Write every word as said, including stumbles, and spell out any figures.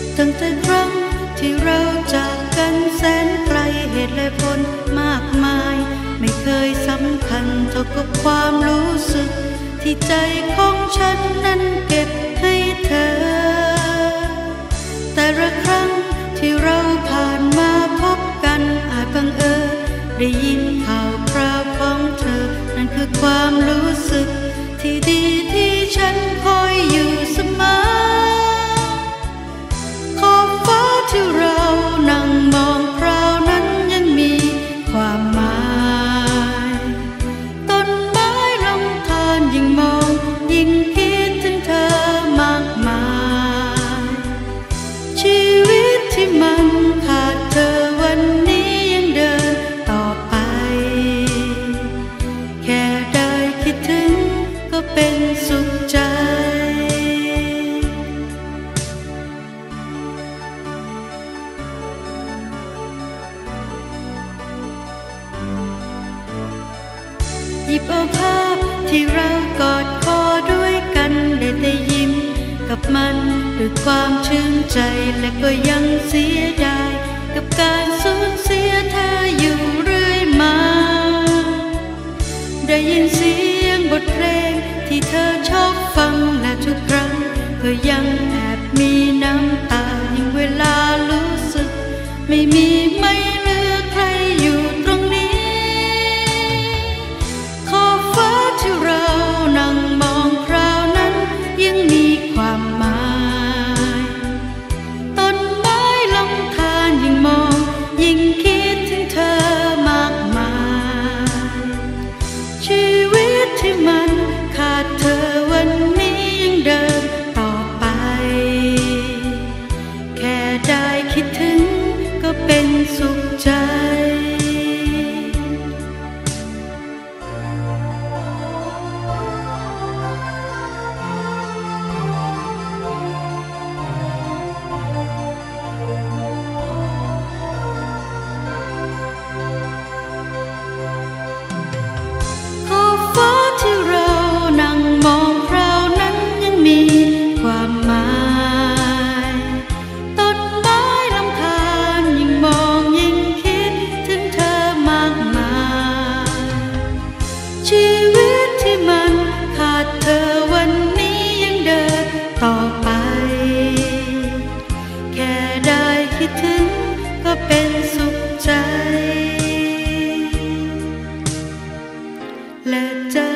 ตั้งแต่ครั้งที่เราจากกันแสนไกลเหตุและผลมากมายไม่เคยสำคัญเท่ากับความรู้สึกที่ใจของฉันนั้นเก็บให้เธอแต่ละครั้งที่เราผ่านมาพบกันอาจบังเอิญได้ยินข่าวคราวของเธอนั่นคือความรู้สึกที่ดีที่ฉันคอยอยู่เสมอขอบฟ้าที่เรานั่งมองคราวนั้นยังมีความหมายต้นไม้ลำธารยิ่งมองยิ่งคิดถึงเธอมากมายชีวิตที่มันขาดเธอวันนี้ยังเดินต่อไปแค่ได้คิดถึงก็เป็นสุขใจหยิบเอาภาพที่เรากอดคอด้วยกันได้แต่ยิ้มกับมันด้วยความชื่นใจและก็ยังเสียดายกับการสูญเสียเธออยู่เรื่อยมาได้ยินเสียงบทเพลงที่เธอชอบฟังและทุกครั้งก็ยังแอบมีน้ำตายิ่งเวลารู้สึกไม่มีไม่เหลือใครอยู่ตรงนี้ขอบฟ้าที่เรานั่งมองคราวนั้นยังมีความหมายต้นไม้ลำธารยิ่งมองยิ่งคิดถึงเธอมากมายชีวิตที่มันขาดเธอวันนี้ยังเดินต่อไปแค่ได้คิดถึงก็เป็นสุขใจขอบฟ้าที่เรานั่งมองคราวนั้นยังมีความหมายต้นไม้ลำธารยิ่งมองยิ่งคิดถึงเธอมากมายชีวิตที่มันขาดเธอวันนี้ยังเดินต่อไปแค่ได้คิดถึงก็เป็นสุขใจและใจ